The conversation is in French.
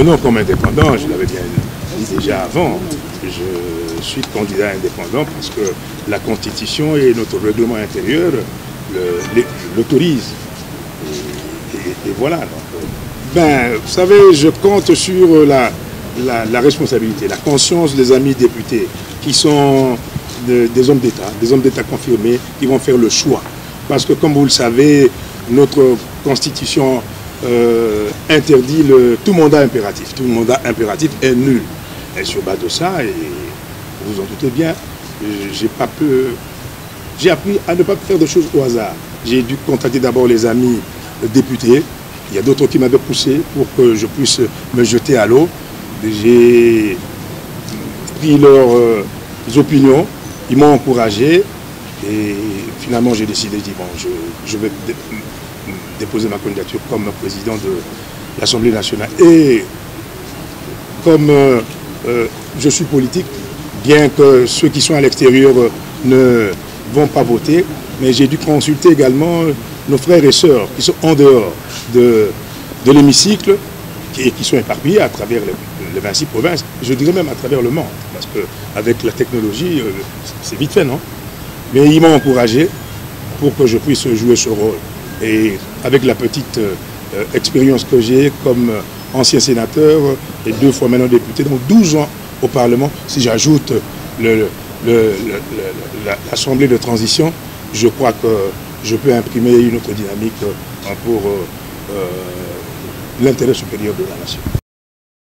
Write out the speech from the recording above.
non, comme indépendant, je l'avais bien dit déjà avant, je suis candidat indépendant parce que la Constitution et notre règlement intérieur l'autorisent. Et voilà. Donc, vous savez, je compte sur la responsabilité, la conscience des amis députés qui sont des hommes d'État confirmés, qui vont faire le choix. Parce que comme vous le savez, notre Constitution interdit tout mandat impératif. Tout mandat impératif est nul. Et sur base de ça, et vous en doutez bien, j'ai appris à ne pas faire de choses au hasard. J'ai dû contacter d'abord les amis députés. Il y a d'autres qui m'avaient poussé pour que je puisse me jeter à l'eau. J'ai pris leurs opinions, ils m'ont encouragé et finalement j'ai décidé, bon, je vais déposer ma candidature comme président de l'Assemblée nationale. Et comme je suis politique, bien que ceux qui sont à l'extérieur ne vont pas voter, mais j'ai dû consulter également nos frères et sœurs qui sont en dehors de l'hémicycle et qui sont éparpillés à travers les 26 provinces, je dirais même à travers le monde, parce qu'avec la technologie, c'est vite fait, non? Mais ils m'ont encouragé pour que je puisse jouer ce rôle. Et avec la petite expérience que j'ai comme ancien sénateur et 2 fois maintenant député, donc 12 ans au Parlement, si j'ajoute l'Assemblée de transition, je crois que je peux imprimer une autre dynamique pour l'intérêt supérieur de la nation.